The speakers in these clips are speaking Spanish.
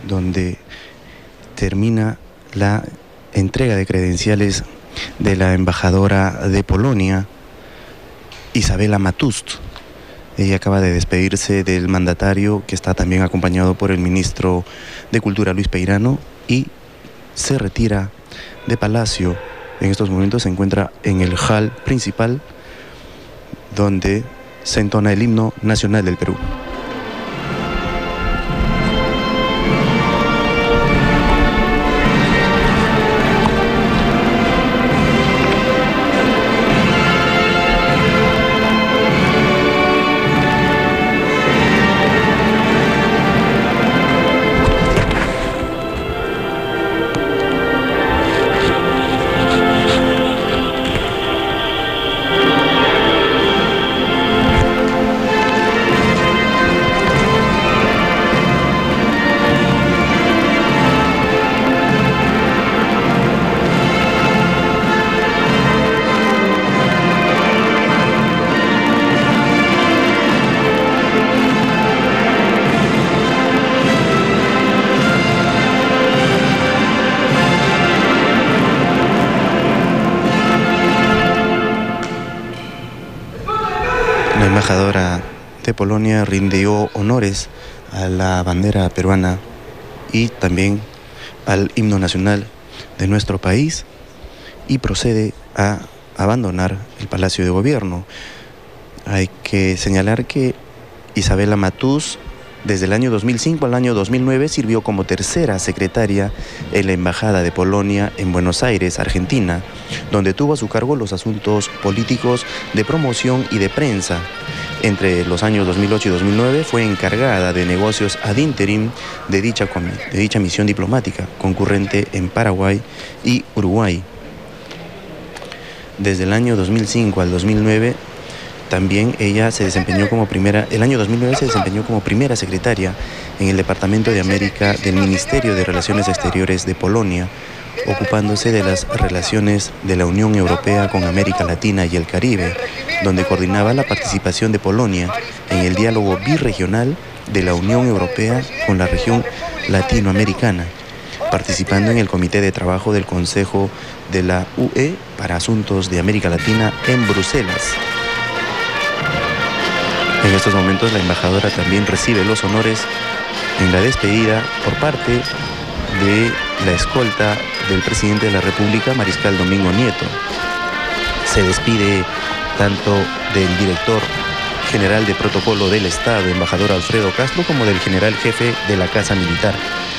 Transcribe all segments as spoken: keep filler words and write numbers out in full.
donde termina la entrega de credenciales de la embajadora de Polonia, Izabela Matust. Ella acaba de despedirse del mandatario, que está también acompañado por el ministro de Cultura, Luis Peirano, y se retira de Palacio. En estos momentos se encuentra en el hall principal, donde se entona el himno nacional del Perú. La embajadora de Polonia rindió honores a la bandera peruana y también al himno nacional de nuestro país y procede a abandonar el Palacio de Gobierno. Hay que señalar que Izabela Matust, desde el año dos mil cinco al año dos mil nueve, sirvió como tercera secretaria en la Embajada de Polonia en Buenos Aires, Argentina, donde tuvo a su cargo los asuntos políticos de promoción y de prensa. Entre los años dos mil ocho y dos mil nueve fue encargada de negocios ad interim de dicha, de dicha misión diplomática, concurrente en Paraguay y Uruguay. Desde el año dos mil cinco al dos mil nueve, también ella se desempeñó como primera, el año dos mil nueve se desempeñó como primera secretaria en el Departamento de América del Ministerio de Relaciones Exteriores de Polonia, ocupándose de las relaciones de la Unión Europea con América Latina y el Caribe, donde coordinaba la participación de Polonia en el diálogo birregional de la Unión Europea con la región latinoamericana, participando en el Comité de Trabajo del Consejo de la U E para Asuntos de América Latina en Bruselas. En estos momentos la embajadora también recibe los honores en la despedida por parte de la escolta del presidente de la República, Mariscal Domingo Nieto. Se despide tanto del director general de Protocolo del Estado, embajador Alfredo Castro, como del general jefe de la Casa Militar.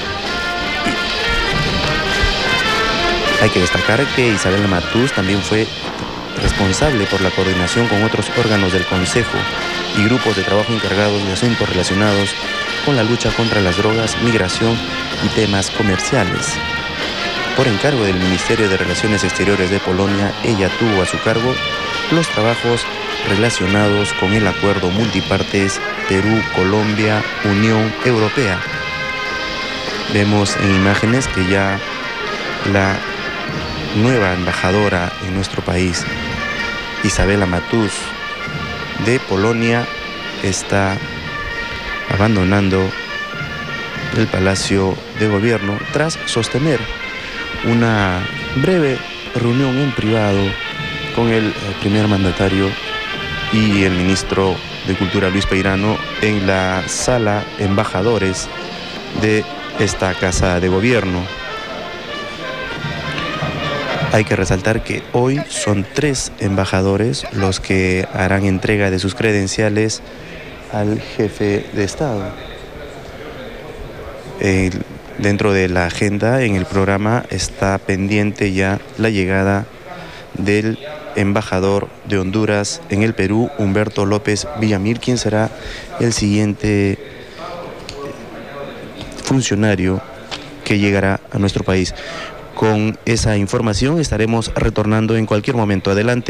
Hay que destacar que Izabela Matust también fue responsable por la coordinación con otros órganos del Consejo y grupos de trabajo encargados de asuntos relacionados con la lucha contra las drogas, migración y temas comerciales. Por encargo del Ministerio de Relaciones Exteriores de Polonia, ella tuvo a su cargo los trabajos relacionados con el acuerdo multipartes Perú-Colombia, Unión Europea. Vemos en imágenes que ya la nueva embajadora en nuestro país, Izabela Matust, de Polonia, está abandonando el Palacio de Gobierno tras sostener una breve reunión en privado con el primer mandatario y el ministro de Cultura, Luis Peirano, en la sala embajadores de esta Casa de Gobierno. Hay que resaltar que hoy son tres embajadores los que harán entrega de sus credenciales al jefe de Estado. Eh, dentro de la agenda, en el programa, está pendiente ya la llegada del embajador de Honduras en el Perú, Humberto López Villamil, quien será el siguiente funcionario que llegará a nuestro país. Con esa información estaremos retornando en cualquier momento. Adelante.